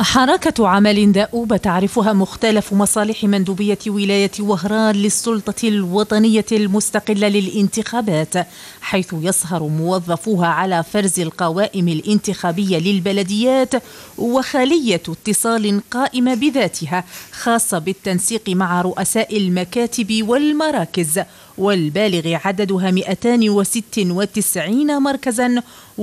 حركة عمل دؤوبة تعرفها مختلف مصالح مندوبية ولاية وهران للسلطة الوطنية المستقلة للانتخابات، حيث يسهر موظفوها على فرز القوائم الانتخابية للبلديات، وخلية اتصال قائمة بذاتها خاصة بالتنسيق مع رؤساء المكاتب والمراكز، والبالغ عددها 296 مركزا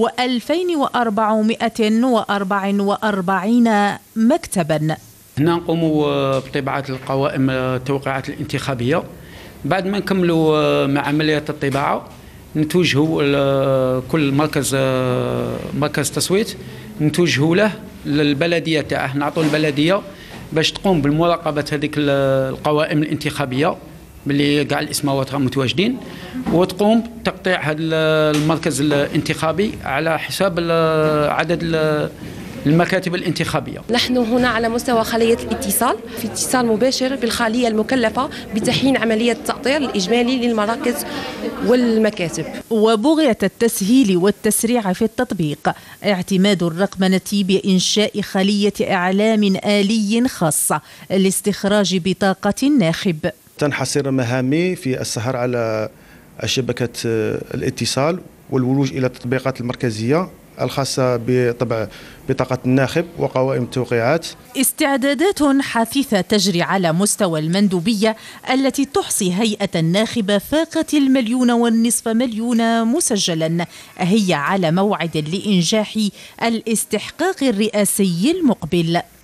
و2444 مكتبا. هنا نقوموا بطباعة القوائم التوقيعات الانتخابية. بعد ما نكملوا مع عملية الطباعة نتوجهوا كل مركز تصويت نتوجهوا له للبلدية تاعه، نعطوا البلدية باش تقوم بالمراقبة هذيك القوائم الانتخابية باللي كاع الاسماوات متواجدين، وتقوم بتقطيع هذا المركز الانتخابي على حساب عدد المكاتب الانتخابية. نحن هنا على مستوى خلية الاتصال في اتصال مباشر بالخلية المكلفة بتحيين عملية التأطير الإجمالي للمراكز والمكاتب. وبغية التسهيل والتسريع في التطبيق اعتماد الرقمنة بإنشاء خلية إعلام آلي خاصة لاستخراج بطاقة الناخب. تنحصر مهامي في السهر على شبكة الاتصال والولوج إلى التطبيقات المركزية الخاصة بطبع بطاقة الناخب وقوائم التوقيعات. استعدادات حثيثة تجري على مستوى المندوبية التي تحصي هيئة الناخب فاقة 1.5 مليون مسجلا، هي على موعد لإنجاح الاستحقاق الرئاسي المقبل.